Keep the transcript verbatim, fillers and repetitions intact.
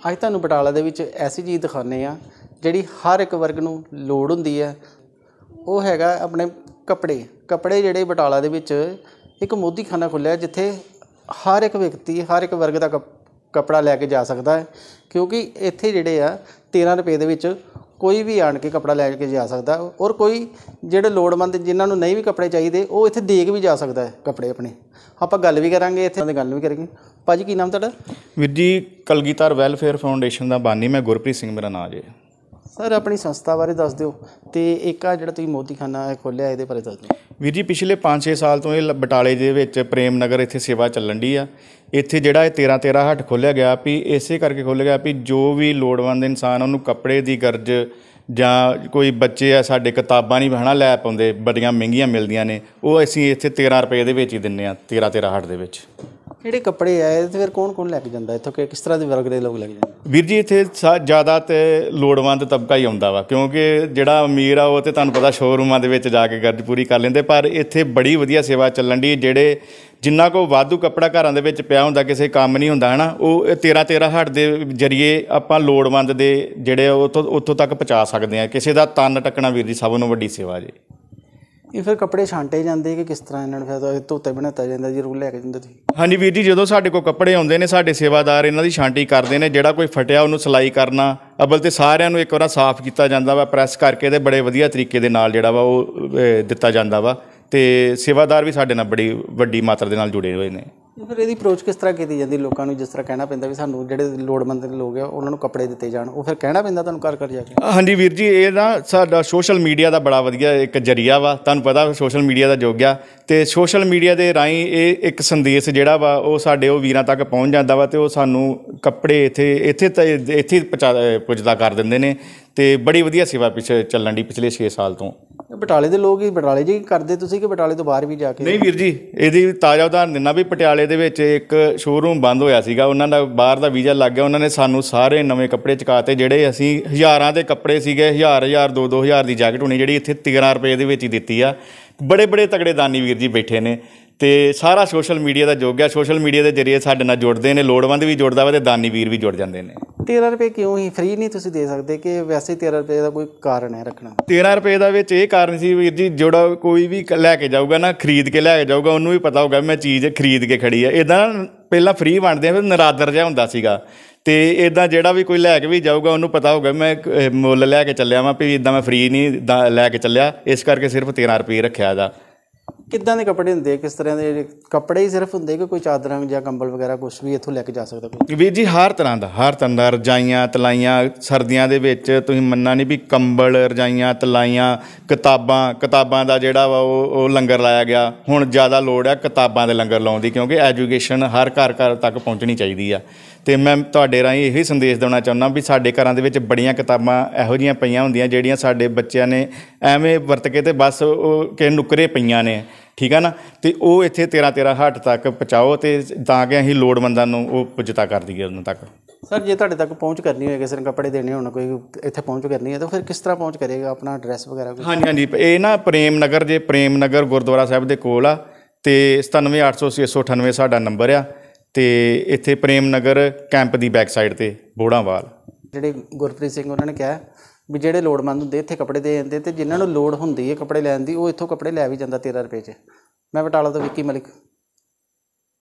ਅੱਜ ਤੁਹਾਨੂੰ ਬਟਾਲਾ ਦੇ ਵਿੱਚ ਐਸੀ ਚੀਜ਼ ਦਿਖਾਉਂਦੇ ਆ ਜਿਹੜੀ ਹਰ ਇੱਕ ਵਰਗ ਨੂੰ ਲੋੜ ਹੁੰਦੀ ਹੈ। ਉਹ ਹੈਗਾ ਆਪਣੇ ਕੱਪੜੇ ਕੱਪੜੇ ਜਿਹੜੇ ਬਟਾਲਾ ਦੇ ਵਿੱਚ ਇੱਕ ਮੋਦੀਖਾਨਾ ਖੁੱਲ੍ਹਿਆ ਜਿੱਥੇ ਹਰ ਇੱਕ ਵਿਅਕਤੀ ਹਰ ਇੱਕ ਵਰਗ ਦਾ ਕੱਪ ਕੱਪੜਾ ਲੈ ਕੇ ਜਾ ਸਕਦਾ ਹੈ, ਕਿਉਂਕਿ ਇੱਥੇ ਜਿਹੜੇ ਆ ਤੇਰ੍ਹਾਂ ਰੁਪਏ ਦੇ ਵਿੱਚ ਕੋਈ ਵੀ ਆਣ ਕੇ ਕੱਪੜਾ ਲੈ ਕੇ ਜਾ ਸਕਦਾ। ਔਰ ਕੋਈ ਜਿਹੜੇ ਲੋੜਵੰਦ ਜਿਨ੍ਹਾਂ ਨੂੰ ਨਹੀਂ ਵੀ ਕੱਪੜੇ ਚਾਹੀਦੇ ਉਹ ਇੱਥੇ ਦੇ ਕੇ ਵੀ ਜਾ ਸਕਦਾ ਹੈ ਕੱਪੜੇ ਆਪਣੇ। ਆਪਾਂ ਗੱਲ ਵੀ ਕਰਾਂਗੇ ਇੱਥੇ ਦੀ ਗੱਲ ਵੀ ਕਰਾਂਗੇ। ਭਾਜੀ ਕੀ ਨਾਮ ਤੁਹਾਡਾ? ਵੀਰ ਜੀ ਕਲਗੀਧਰ ਵੈਲਫੇਅਰ ਫਾਊਂਡੇਸ਼ਨ ਦਾ ਬਾਨੀ ਮੈਂ ਗੁਰਪ੍ਰੀਤ ਸਿੰਘ ਮੇਰਾ ਨਾਂ ਜੀ। ਸਰ ਆਪਣੀ ਸੰਸਥਾ ਬਾਰੇ ਦੱਸ ਦਿਓ ਅਤੇ ਇੱਕ ਆ ਜਿਹੜਾ ਤੁਸੀਂ ਮੋਦੀਖਾਨਾ ਖੋਲ੍ਹਿਆ ਇਹਦੇ ਬਾਰੇ ਦੱਸ ਦਿਓ। ਵੀਰ ਜੀ ਪਿਛਲੇ ਪੰਜ ਛੇ ਸਾਲ ਤੋਂ ਇਹ ਬਟਾਲੇ ਦੇ ਵਿੱਚ ਪ੍ਰੇਮ ਨਗਰ ਇੱਥੇ ਸੇਵਾ ਚੱਲਣ ਡੀ ਆ। ਇੱਥੇ ਜਿਹੜਾ ਇਹ ਤੇਰ੍ਹਾਂ ਤੇਰ੍ਹਾਂ ਹੱਟ ਖੋਲ੍ਹਿਆ ਗਿਆ ਵੀ ਇਸੇ ਕਰਕੇ ਖੋਲ੍ਹਿਆ ਗਿਆ ਵੀ ਜੋ ਵੀ ਲੋੜਵੰਦ ਇਨਸਾਨ ਉਹਨੂੰ ਕੱਪੜੇ ਦੀ ਗਰਜ ਜਾਂ ਕੋਈ ਬੱਚੇ ਆ ਸਾਡੇ ਕਿਤਾਬਾਂ ਨਹੀਂ ਹੈ ਨਾ ਲੈ ਪਾਉਂਦੇ, ਬੜੀਆਂ ਮਹਿੰਗੀਆਂ ਮਿਲਦੀਆਂ ਨੇ, ਉਹ ਅਸੀਂ ਇੱਥੇ ਤੇਰ੍ਹਾਂ ਰੁਪਏ ਦੇ ਵਿੱਚ ਹੀ ਦਿੰਦੇ ਹਾਂ ਤੇਰ੍ਹਾਂ ਤੇਰ੍ਹਾਂ ਹੱਟ ਦੇ ਵਿੱਚ। ਜਿਹੜੇ ਕੱਪੜੇ ਆ ਇਹ ਫਿਰ ਕੌਣ ਕੌਣ ਲੈ ਕੇ ਜਾਂਦਾ ਇੱਥੋਂ, ਕਿ ਕਿਸ ਤਰ੍ਹਾਂ ਦੇ ਵਰਗ ਦੇ ਲੋਕ ਲੈ ਕੇ ਜਾਂਦੇ? ਵੀਰ ਜੀ ਇੱਥੇ ਸਾ ਜ਼ਿਆਦਾ ਤਾਂ ਲੋੜਵੰਦ ਤਬਕਾ ਹੀ ਆਉਂਦਾ ਵਾ, ਕਿਉਂਕਿ ਜਿਹੜਾ ਅਮੀਰ ਆ ਉਹ ਤਾਂ ਤੁਹਾਨੂੰ ਪਤਾ ਸ਼ੋਅਰੂਮਾਂ ਦੇ ਵਿੱਚ ਜਾ ਕੇ ਗਰਜ ਪੂਰੀ ਕਰ ਲੈਂਦੇ, ਪਰ ਇੱਥੇ ਬੜੀ ਵਧੀਆ ਸੇਵਾ ਚੱਲਣ ਦੀ। ਜਿਹੜੇ ਜਿੰਨਾ ਕੋਲ ਵਾਧੂ ਕੱਪੜਾ ਘਰਾਂ ਦੇ ਵਿੱਚ ਪਿਆ ਹੁੰਦਾ ਕਿਸੇ ਕੰਮ ਨਹੀਂ ਹੁੰਦਾ ਹੈ ਨਾ, ਉਹ ਤੇਰ੍ਹਾਂ ਤੇਰ੍ਹਾਂ ਹੱਟ ਦੇ ਜ਼ਰੀਏ ਆਪਾਂ ਲੋੜਵੰਦ ਦੇ ਜਿਹੜੇ ਉੱਥੋਂ ਉੱਥੋਂ ਤੱਕ ਪਹੁੰਚਾ ਸਕਦੇ ਹਾਂ। ਕਿਸੇ ਦਾ ਤਨ ਟੱਕਣਾ ਵੀਰ ਜੀ ਸਭ ਨੂੰ ਵੱਡੀ ਸੇਵਾ ਜੀ। ਇਹ ਫਿਰ ਕੱਪੜੇ ਛਾਂਟੇ ਜਾਂਦੇ ਕਿ ਕਿਸ ਤਰ੍ਹਾਂ ਇਹਨਾਂ ਨੂੰ ਫਿਰ ਧੋਤੇ ਬਣਾਤਾ ਜਾਂਦਾ ਜੀ, ਰੂਲ ਲੈ ਕੇ ਜਾਂਦੇ ਤੁਸੀਂ? ਹਾਂਜੀ ਵੀਰ ਜੀ, ਜਦੋਂ ਸਾਡੇ ਕੋਲ ਕੱਪੜੇ ਆਉਂਦੇ ਨੇ ਸਾਡੇ ਸੇਵਾਦਾਰ ਇਹਨਾਂ ਦੀ ਛਾਂਟੀ ਕਰਦੇ ਨੇ। ਜਿਹੜਾ ਕੋਈ ਫਟਿਆ ਉਹਨੂੰ ਸਿਲਾਈ ਕਰਨਾ ਅਵਲ ਤੇ ਸਾਰਿਆਂ ਨੂੰ ਇੱਕ ਵਾਰ ਸਾਫ਼ ਕੀਤਾ ਜਾਂਦਾ ਵਾ, ਪ੍ਰੈਸ ਕਰਕੇ ਤੇ ਬੜੇ ਵਧੀਆ ਤਰੀਕੇ ਦੇ ਨਾਲ ਜਿਹੜਾ ਵਾ ਉਹ ਦਿੱਤਾ ਜਾਂਦਾ ਵਾ। ਅਤੇ ਸੇਵਾਦਾਰ ਵੀ ਸਾਡੇ ਨਾਲ ਬੜੀ ਵੱਡੀ ਮਾਤਰਾ ਦੇ ਨਾਲ ਜੁੜੇ ਹੋਏ ਨੇ। ਫਿਰ ਇਹਦੀ ਅਪਰੋਚ ਕਿਸ ਤਰ੍ਹਾਂ ਕੀਤੀ ਜਾਂਦੀ ਲੋਕਾਂ ਨੂੰ? ਜਿਸ ਤਰ੍ਹਾਂ ਕਹਿਣਾ ਪੈਂਦਾ ਵੀ ਸਾਨੂੰ ਜਿਹੜੇ ਲੋੜਵੰਦ ਲੋਕ ਆ ਉਹਨਾਂ ਨੂੰ ਕੱਪੜੇ ਦਿੱਤੇ ਜਾਣ, ਉਹ ਫਿਰ ਕਹਿਣਾ ਪੈਂਦਾ ਤੁਹਾਨੂੰ ਘਰ ਘਰ ਜਾ ਕੇ? ਹਾਂਜੀ ਵੀਰ ਜੀ, ਇਹ ਨਾ ਸਾਡਾ ਸੋਸ਼ਲ ਮੀਡੀਆ ਦਾ ਬੜਾ ਵਧੀਆ ਇੱਕ ਜ਼ਰੀਆ ਵਾ। ਤੁਹਾਨੂੰ ਪਤਾ ਸੋਸ਼ਲ ਮੀਡੀਆ ਦਾ ਯੁੱਗ ਆ, ਅਤੇ ਸੋਸ਼ਲ ਮੀਡੀਆ ਦੇ ਰਾਹੀਂ ਇਹ ਇੱਕ ਸੰਦੇਸ਼ ਜਿਹੜਾ ਵਾ ਉਹ ਸਾਡੇ ਉਹ ਵੀਰਾਂ ਤੱਕ ਪਹੁੰਚ ਜਾਂਦਾ ਵਾ, ਅਤੇ ਉਹ ਸਾਨੂੰ ਕੱਪੜੇ ਇੱਥੇ ਇੱਥੇ ਤਾਂ ਇੱਥੇ ਪਹੁੰਚਾ ਪੁੱਜਦਾ ਕਰ ਦਿੰਦੇ ਨੇ। ਅਤੇ ਬੜੀ ਵਧੀਆ ਸੇਵਾ ਪਿੱਛੇ ਚੱਲਣ ਦੀ ਪਿਛਲੇ ਛੇ ਸਾਲ ਤੋਂ। ਬਟਾਲੇ ਦੇ ਲੋਕ ਹੀ ਬਟਾਲੇ 'ਚ ਹੀ ਕਰਦੇ ਤੁਸੀਂ ਕਿ ਬਟਾਲੇ ਤੋਂ ਬਾਹਰ ਵੀ ਜਾ ਕੇ? ਨਹੀਂ ਵੀਰ ਜੀ, ਇਹਦੀ ਤਾਜ਼ਾ ਉਦਾਹਰਨ ਦਿੰਦਾ ਵੀ ਪਟਿਆਲੇ ਦੇ ਵਿੱਚ ਇੱਕ ਸ਼ੋਅਰੂਮ ਬੰਦ ਹੋਇਆ ਸੀਗਾ, ਉਹਨਾਂ ਦਾ ਬਾਹਰ ਦਾ ਵੀਜ਼ਾ ਲੱਗ ਗਿਆ, ਉਹਨਾਂ ਨੇ ਸਾਨੂੰ ਸਾਰੇ ਨਵੇਂ ਕੱਪੜੇ ਚੁਕਾਤੇ। ਜਿਹੜੇ ਅਸੀਂ ਹਜ਼ਾਰਾਂ ਦੇ ਕੱਪੜੇ ਸੀਗੇ, ਹਜ਼ਾਰ ਹਜ਼ਾਰ ਦੋ ਦੋ ਹਜ਼ਾਰ ਦੀ ਜੈਕਟ ਹੋਣੀ ਜਿਹੜੀ ਇੱਥੇ ਤੇਰ੍ਹਾਂ ਰੁਪਏ ਦੇ ਵਿੱਚ ਹੀ ਦਿੱਤੀ ਆ। ਬੜੇ ਬੜੇ ਤਗੜੇ ਦਾਨੀ ਵੀਰ ਜੀ ਬੈਠੇ ਨੇ, ਅਤੇ ਸਾਰਾ ਸੋਸ਼ਲ ਮੀਡੀਆ ਦਾ ਯੁੱਗ ਆ। ਸੋਸ਼ਲ ਮੀਡੀਆ ਦੇ ਜ਼ਰੀਏ ਸਾਡੇ ਨਾਲ ਜੁੜਦੇ ਨੇ, ਲੋੜਵੰਦ ਵੀ ਜੁੜਦਾ ਵਾ ਅਤੇ ਦਾਨੀ ਵੀਰ ਵੀ ਜੁੜ ਜਾਂਦੇ ਨੇ। ਤੇਰ੍ਹਾਂ ਰੁਪਏ ਕਿਉਂ ਹੀ ਫ੍ਰੀ ਨਹੀਂ ਤੁਸੀਂ ਦੇ ਸਕਦੇ, ਕਿ ਵੈਸੇ ਤੇਰ੍ਹਾਂ ਰੁਪਏ ਦਾ ਕੋਈ ਕਾਰਨ ਹੈ ਰੱਖਣਾ? ਤੇਰ੍ਹਾਂ ਰੁਪਏ ਦਾ ਵਿੱਚ ਇਹ ਕਾਰਨ ਸੀ ਵੀਰ ਜੀ, ਜਿਹੜਾ ਕੋਈ ਵੀ ਲੈ ਕੇ ਜਾਊਗਾ ਨਾ, ਖਰੀਦ ਕੇ ਲੈ ਕੇ ਜਾਊਗਾ, ਉਹਨੂੰ ਵੀ ਪਤਾ ਹੋਊਗਾ ਮੈਂ ਚੀਜ਼ ਖਰੀਦ ਕੇ ਖੜੀ ਆ। ਇੱਦਾਂ ਪਹਿਲਾਂ ਫ੍ਰੀ ਵੰਡਦੇ ਆ, ਫਿਰ ਨਰਾਦਰ ਜਿਹਾ ਹੁੰਦਾ ਸੀਗਾ, ਅਤੇ ਇੱਦਾਂ ਜਿਹੜਾ ਵੀ ਕੋਈ ਲੈ ਕੇ ਵੀ ਜਾਊਗਾ ਉਹਨੂੰ ਪਤਾ ਹੋਊਗਾ ਮੈਂ ਮੁੱਲ ਲੈ ਕੇ ਚੱਲਿਆ ਵਾਂ, ਵੀ ਇੱਦਾਂ ਮੈਂ ਫ੍ਰੀ ਨਹੀਂ ਦਾ ਲੈ ਕੇ ਚੱਲਿਆ, ਇਸ ਕਰਕੇ ਸਿਰਫ ਤੇਰ੍ਹਾਂ ਰੁਪਏ ਰੱਖਿਆ ਇਹਦਾ। ਕਿੱਦਾਂ ਦੇ ਕੱਪੜੇ ਹੁੰਦੇ, ਕਿਸ ਤਰ੍ਹਾਂ ਦੇ ਕੱਪੜੇ ਹੀ ਸਿਰਫ ਹੁੰਦੇ ਕਿ ਕੋਈ ਚਾਦਰਾਂ ਜਾਂ ਕੰਬਲ ਵਗੈਰਾ ਕੁਛ ਵੀ ਇੱਥੋਂ ਲੈ ਕੇ ਜਾ ਸਕਦਾ ਕੋਈ? ਵੀਰ ਜੀ ਹਰ ਤਰ੍ਹਾਂ ਦਾ ਹਰ ਤਰ੍ਹਾਂ ਦਾ ਰਜਾਈਆਂ ਤਲਾਈਆਂ, ਸਰਦੀਆਂ ਦੇ ਵਿੱਚ ਤੁਸੀਂ ਮੰਨਣਾ ਨਹੀਂ ਵੀ ਕੰਬਲ ਰਜਾਈਆਂ ਤਲਾਈਆਂ, ਕਿਤਾਬਾਂ ਕਿਤਾਬਾਂ ਦਾ ਜਿਹੜਾ ਵਾ ਉਹ ਉਹ ਲੰਗਰ ਲਾਇਆ ਗਿਆ। ਹੁਣ ਜ਼ਿਆਦਾ ਲੋੜ ਆ ਕਿਤਾਬਾਂ ਦੇ ਲੰਗਰ ਲਾਉਣ ਦੀ, ਕਿਉਂਕਿ ਐਜੂਕੇਸ਼ਨ ਹਰ ਘਰ ਘਰ ਤੱਕ ਪਹੁੰਚਣੀ ਚਾਹੀਦੀ ਆ। ਅਤੇ ਮੈਂ ਤੁਹਾਡੇ ਰਾਹੀਂ ਇਹੀ ਸੰਦੇਸ਼ ਦੇਣਾ ਚਾਹੁੰਦਾ ਵੀ ਸਾਡੇ ਘਰਾਂ ਦੇ ਵਿੱਚ ਬੜੀਆਂ ਕਿਤਾਬਾਂ ਇਹੋ ਜਿਹੀਆਂ ਪਈਆਂ ਹੁੰਦੀਆਂ ਜਿਹੜੀਆਂ ਸਾਡੇ ਬੱਚਿਆਂ ਨੇ ਐਵੇਂ ਵਰਤ ਕੇ ਅਤੇ ਬਸ ਉਹ ਕਿ ਨੁੱਕਰੇ ਪਈਆਂ ਨੇ, ਠੀਕ ਆ ਨਾ, ਅਤੇ ਉਹ ਇੱਥੇ ਤੇਰ੍ਹਾਂ ਤੇਰ੍ਹਾਂ ਹੱਟ ਤੱਕ ਪਹੁੰਚਾਓ, ਅਤੇ ਤਾਂ ਕਿ ਅਸੀਂ ਲੋੜਵੰਦਾਂ ਨੂੰ ਉਹ ਪੁੱਜਤਾ ਕਰ ਦਈਏ ਉਹਨਾਂ ਤੱਕ। ਸਰ ਜੇ ਤੁਹਾਡੇ ਤੱਕ ਪਹੁੰਚ ਕਰਨੀ ਹੋਏ, ਕਿਸੇ ਨੇ ਕੱਪੜੇ ਦੇਣੇ ਹੋਣ, ਕੋਈ ਇੱਥੇ ਪਹੁੰਚ ਕਰਨੀ ਹੈ ਤਾਂ ਫਿਰ ਕਿਸ ਤਰ੍ਹਾਂ ਪਹੁੰਚ ਕਰੇਗਾ? ਆਪਣਾ ਐਡਰੈਸ ਵਗੈਰਾ? ਹਾਂਜੀ ਹਾਂਜੀ, ਇਹ ਨਾ ਪ੍ਰੇਮ ਨਗਰ ਜੇ ਪ੍ਰੇਮ ਨਗਰ ਗੁਰਦੁਆਰਾ ਸਾਹਿਬ ਦੇ ਕੋਲ ਆ, ਅਤੇ ਸਤਾਨਵੇਂ ਅੱਠ ਸੌ ਛੇ ਸੌ ਅਠਾਨਵੇਂ ਸਾਡਾ ਨੰਬਰ ਆ, ਅਤੇ ਇੱਥੇ ਪ੍ਰੇਮ ਨਗਰ ਕੈਂਪ ਦੀ ਬੈਕ ਸਾਈਡ 'ਤੇ ਬੋੜਾਵਾਲ। ਜਿਹੜੇ ਗੁਰਪ੍ਰੀਤ ਸਿੰਘ ਉਹਨਾਂ ਨੇ ਕਿਹਾ ਵੀ ਜਿਹੜੇ ਲੋੜਵੰਦ ਹੁੰਦੇ ਇੱਥੇ ਕੱਪੜੇ ਦੇ ਜਾਂਦੇ, ਅਤੇ ਜਿਨ੍ਹਾਂ ਨੂੰ ਲੋੜ ਹੁੰਦੀ ਹੈ ਕੱਪੜੇ ਲੈਣ ਦੀ ਉਹ ਇੱਥੋਂ ਕੱਪੜੇ ਲੈ ਵੀ ਜਾਂਦਾ ਤੇਰ੍ਹਾਂ ਰੁਪਏ 'ਚ। ਮੈਂ ਬਟਾਲਾ ਤੋਂ ਵਿੱਕੀ ਮਲਿਕ।